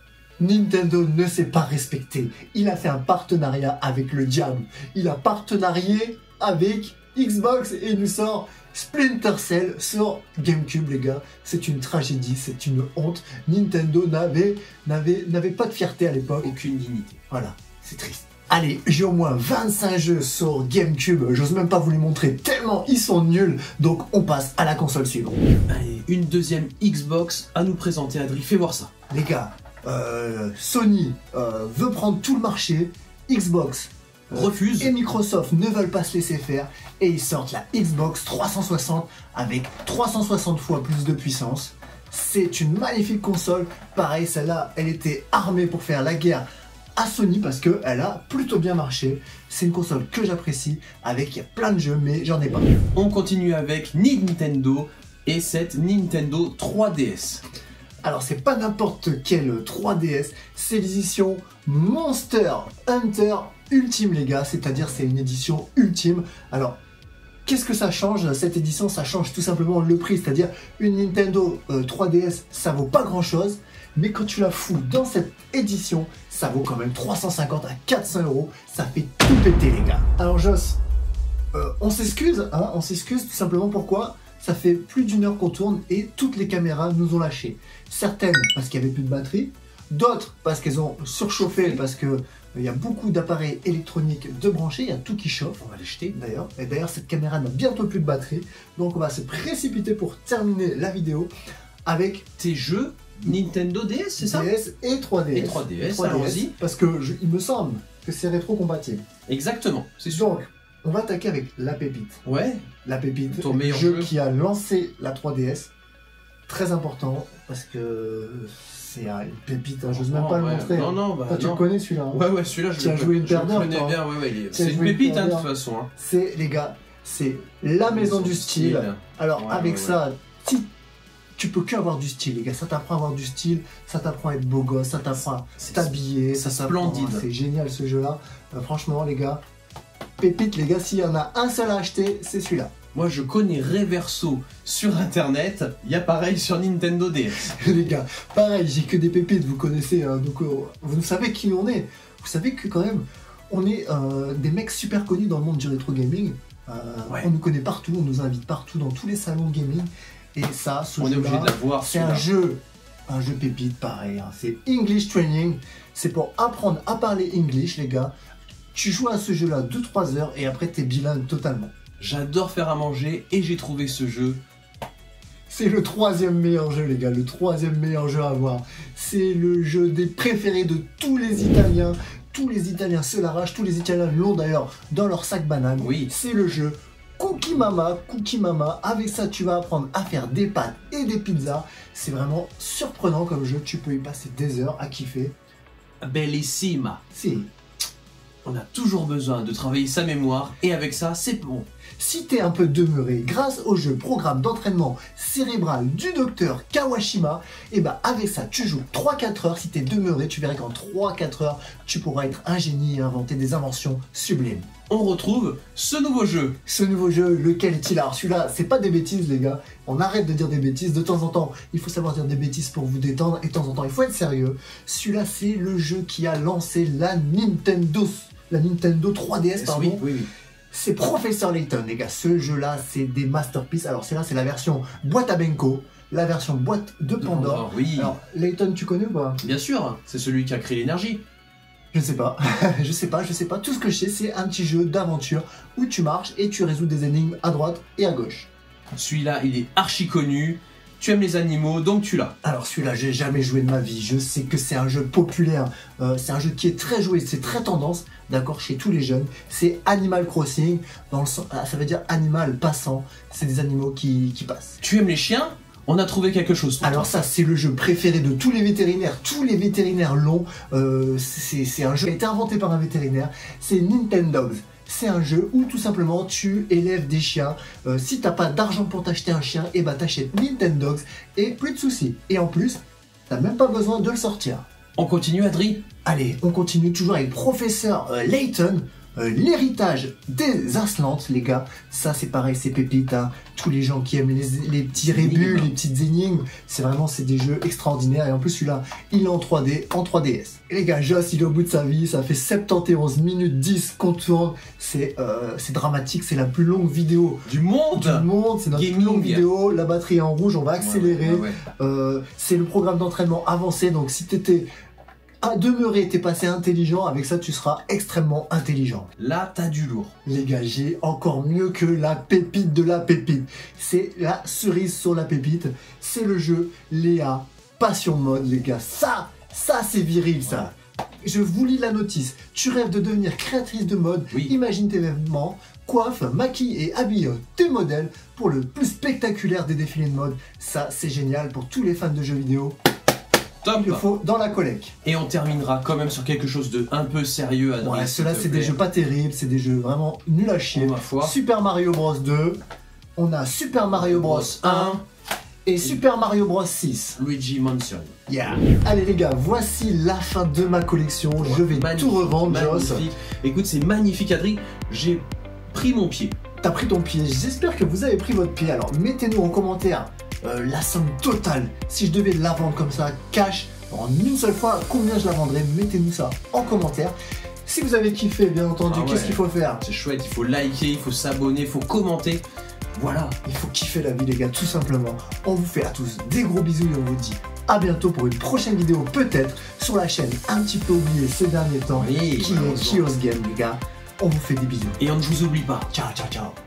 Speaker 1: Nintendo ne s'est pas respecté. Il a fait un partenariat avec le diable. Il a partenarié avec Xbox et il nous sort Splinter Cell sur GameCube, les gars. C'est une tragédie, c'est une honte. Nintendo n'avait n'avait n'avait pas de fierté à l'époque.
Speaker 2: Aucune dignité.
Speaker 1: Voilà, c'est triste. Allez, j'ai au moins vingt-cinq jeux sur GameCube. J'ose même pas vous les montrer tellement ils sont nuls. Donc on passe à la console suivante.
Speaker 2: Allez, une deuxième Xbox à nous présenter, Adrien. Fais voir ça.
Speaker 1: Les gars, euh, Sony euh, veut prendre tout le marché. Xbox euh,
Speaker 2: Refuse.
Speaker 1: et Microsoft ne veulent pas se laisser faire. Et ils sortent la Xbox trois cent soixante avec trois cent soixante fois plus de puissance. C'est une magnifique console. Pareil, celle-là, elle était armée pour faire la guerre à Sony parce qu'elle a plutôt bien marché. C'est une console que j'apprécie avec il y a plein de jeux mais j'en ai pas.
Speaker 2: On continue avec Nintendo et cette Nintendo trois D S.
Speaker 1: Alors c'est pas n'importe quelle trois D S, c'est l'édition Monster Hunter Ultime les gars, c'est-à-dire c'est une édition ultime. Alors qu'est-ce que ça change cette édition? Ça change tout simplement le prix, c'est-à-dire une Nintendo euh, trois D S ça vaut pas grand chose. Mais quand tu la fous dans cette édition, ça vaut quand même trois cent cinquante à quatre cents euros. Ça fait tout péter, les gars. Alors, Joss, euh, on s'excuse, hein, on s'excuse tout simplement pourquoi ça fait plus d'une heure qu'on tourne et toutes les caméras nous ont lâché. Certaines parce qu'il n'y avait plus de batterie, d'autres parce qu'elles ont surchauffé, parce que il y a beaucoup d'appareils électroniques de brancher, il y a tout qui chauffe. On va les jeter d'ailleurs. Et d'ailleurs, cette caméra n'a bientôt plus de batterie. Donc, on va se précipiter pour terminer la vidéo avec
Speaker 2: tes jeux Nintendo D S, c'est ça?
Speaker 1: D S et trois D S.
Speaker 2: Et trois D S, allons-y.
Speaker 1: Parce que je, il me semble que c'est rétro-compatible.
Speaker 2: Exactement, c'est sûr.
Speaker 1: Donc, on va attaquer avec la pépite.
Speaker 2: Ouais.
Speaker 1: La pépite,
Speaker 2: Ton
Speaker 1: le
Speaker 2: meilleur
Speaker 1: jeu
Speaker 2: jeu.
Speaker 1: qui a lancé la trois D S. Très important parce que c'est une pépite, hein, j'ose même
Speaker 2: Oh,
Speaker 1: pas
Speaker 2: ouais.
Speaker 1: le montrer.
Speaker 2: Non, non, bah
Speaker 1: Toi, tu
Speaker 2: non.
Speaker 1: le connais celui-là. Hein.
Speaker 2: Ouais, ouais, celui-là, je
Speaker 1: Tu
Speaker 2: le
Speaker 1: as joué une
Speaker 2: je le
Speaker 1: paire d'heures,
Speaker 2: connais
Speaker 1: toi.
Speaker 2: bien, ouais, ouais. il est-
Speaker 1: Tu as
Speaker 2: C'est une
Speaker 1: joué une
Speaker 2: pépite,
Speaker 1: paire
Speaker 2: hein, de
Speaker 1: d'heures.
Speaker 2: toute façon. Hein.
Speaker 1: C'est, les gars, c'est la maison du style. Alors,
Speaker 2: Ouais,
Speaker 1: avec
Speaker 2: ouais,
Speaker 1: ça, si tu peux que avoir du style, les gars. Ça t'apprend à avoir du style, ça t'apprend à être beau gosse, ça t'apprend à
Speaker 2: C'est-
Speaker 1: t'habiller,
Speaker 2: c'est
Speaker 1: ça t'apprend.
Speaker 2: splendide.
Speaker 1: C'est génial ce jeu-là. Euh, franchement, les gars, pépite, les gars, s'il y en a un seul à acheter, c'est celui-là.
Speaker 2: Moi, je connais Reverso sur internet. Il y a pareil sur Nintendo D S.
Speaker 1: Les gars, pareil, j'ai que des pépites, vous connaissez, hein, donc euh, vous savez qui on est. Vous savez que quand même, on est euh, des mecs super connus dans le monde du rétro gaming. Euh,
Speaker 2: Ouais.
Speaker 1: On nous connaît partout, on nous invite partout dans tous les salons de gaming. Et ça, ce
Speaker 2: On est
Speaker 1: jeu-là,
Speaker 2: obligé de l'avoir.
Speaker 1: c'est un jeu, un jeu pépite pareil. Hein. C'est English Training. C'est pour apprendre à parler English, les gars. Tu joues à ce jeu-là deux trois heures et après t'es bilingue totalement.
Speaker 2: J'adore faire à manger et j'ai trouvé ce jeu.
Speaker 1: C'est le troisième meilleur jeu, les gars, le troisième meilleur jeu à voir. C'est le jeu des préférés de tous les Italiens. Tous les Italiens se l'arrachent, tous les Italiens l'ont d'ailleurs dans leur sac banane.
Speaker 2: Oui.
Speaker 1: C'est le jeu Cookie Mama, Cookie Mama. Avec ça, tu vas apprendre à faire des pâtes et des pizzas. C'est vraiment surprenant comme jeu. Tu peux y passer des heures à kiffer.
Speaker 2: Bellissima.
Speaker 1: Si.
Speaker 2: On a toujours besoin de travailler sa mémoire et avec ça, c'est bon.
Speaker 1: Si t'es un peu demeuré grâce au jeu programme d'entraînement cérébral du docteur Kawashima, et bah avec ça tu joues trois à quatre heures. Si t'es demeuré, tu verras qu'en trois à quatre heures, tu pourras être un génie et inventer des inventions sublimes.
Speaker 2: On retrouve ce nouveau jeu.
Speaker 1: Ce nouveau jeu, lequel est-il? Alors celui-là, c'est pas des bêtises les gars, on arrête de dire des bêtises, de temps en temps, il faut savoir dire des bêtises pour vous détendre, et de temps en temps, il faut être sérieux. Celui-là, c'est le jeu qui a lancé la Nintendo, la Nintendo trois D S, pardon.
Speaker 2: Oui, oui, oui.
Speaker 1: C'est Professor Layton, les gars. Ce jeu-là, c'est des masterpieces. Alors, c'est là, c'est la version boîte à Benko, la version boîte de
Speaker 2: De
Speaker 1: Pandore.
Speaker 2: Pandore, oui.
Speaker 1: Alors, Layton, tu connais ou pas?
Speaker 2: Bien sûr, c'est celui qui a créé l'énergie.
Speaker 1: Je sais pas. je sais pas, je sais pas. Tout ce que je sais, c'est un petit jeu d'aventure où tu marches et tu résous des énigmes à droite et à gauche.
Speaker 2: Celui-là, il est archi connu. Tu aimes les animaux, donc tu l'as.
Speaker 1: Alors celui-là, j'ai jamais joué de ma vie. Je sais que c'est un jeu populaire. Euh, c'est un jeu qui est très joué, c'est très tendance, d'accord, chez tous les jeunes. C'est Animal Crossing. Dans le sens, ça veut dire animal passant. C'est des animaux qui, qui passent.
Speaker 2: Tu aimes les chiens? On a trouvé quelque chose. Pour
Speaker 1: Alors
Speaker 2: toi.
Speaker 1: ça, c'est le jeu préféré de tous les vétérinaires. Tous les vétérinaires l'ont. Euh, c'est un jeu qui a été inventé par un vétérinaire. C'est Nintendogs. C'est un jeu où tout simplement tu élèves des chiens. Euh, si t'as pas d'argent pour t'acheter un chien, et bah t'achètes Nintendogs et plus de soucis. Et en plus, t'as même pas besoin de le sortir.
Speaker 2: On continue, Adri?
Speaker 1: Allez, on continue toujours avec Professeur euh, Layton. Euh, L'héritage des Aslantes, les gars, ça c'est pareil, c'est pépite, hein. Tous les gens qui aiment les, les petits rébus, les petites énigmes, c'est vraiment, c'est des jeux extraordinaires, et en plus celui-là, il est en trois D, en trois D S. Et les gars, Joss, il est au bout de sa vie, ça fait soixante et onze minutes dix qu'on tourne, c'est euh, dramatique, c'est la plus longue vidéo
Speaker 2: du monde,
Speaker 1: du monde, c'est notre
Speaker 2: Gaming.
Speaker 1: plus longue vidéo, la batterie est en rouge, on va accélérer,
Speaker 2: ouais, ouais, ouais.
Speaker 1: Euh, c'est le programme d'entraînement avancé, donc si t'étais à demeurer, t'es passé intelligent, avec ça tu seras extrêmement intelligent.
Speaker 2: Là, t'as du lourd.
Speaker 1: Les gars, j'ai encore mieux que la pépite de la pépite. C'est la cerise sur la pépite. C'est le jeu Léa Passion Mode, les gars. Ça, ça c'est viril, ça. Je vous lis la notice. Tu rêves de devenir créatrice de mode.
Speaker 2: Oui.
Speaker 1: Imagine tes vêtements, coiffe, maquille et habille tes modèles pour le plus spectaculaire des défilés de mode. Ça, c'est génial pour tous les fans de jeux vidéo.
Speaker 2: Top.
Speaker 1: Il le faut dans la collecte.
Speaker 2: Et on terminera quand même sur quelque chose de un peu sérieux, Adrien.
Speaker 1: Ouais, ceux-là, c'est des jeux pas terribles, c'est des jeux vraiment nuls à chier.
Speaker 2: Oh, ma foi.
Speaker 1: Super Mario Bros deux, on a Super Mario Bros un et Super Mario Bros six.
Speaker 2: Luigi Mansion.
Speaker 1: Yeah. Allez les gars, voici la fin de ma collection.
Speaker 2: Ouais,
Speaker 1: Je vais
Speaker 2: magnifique,
Speaker 1: tout revendre, Joss.
Speaker 2: magnifique. Écoute, c'est magnifique, Adrien. J'ai pris mon pied.
Speaker 1: T'as pris ton pied, j'espère que vous avez pris votre pied. Alors mettez-nous en commentaire euh, la somme totale. Si je devais la vendre comme ça, cash, en une seule fois, combien je la vendrais? Mettez-nous ça en commentaire. Si vous avez kiffé, bien entendu,
Speaker 2: Ah ouais.
Speaker 1: qu'est-ce qu'il faut faire?
Speaker 2: C'est chouette, il faut liker, il faut s'abonner, il faut commenter. Voilà.
Speaker 1: Il faut kiffer la vie les gars, tout simplement. On vous fait à tous des gros bisous et on vous dit à bientôt pour une prochaine vidéo, peut-être sur la chaîne un petit peu oubliée ces derniers temps,
Speaker 2: Oui,
Speaker 1: qui est
Speaker 2: malheureusement.
Speaker 1: Kios Game les gars. On vous fait des bisous.
Speaker 2: Et on ne vous oublie pas.
Speaker 1: Ciao, ciao, ciao.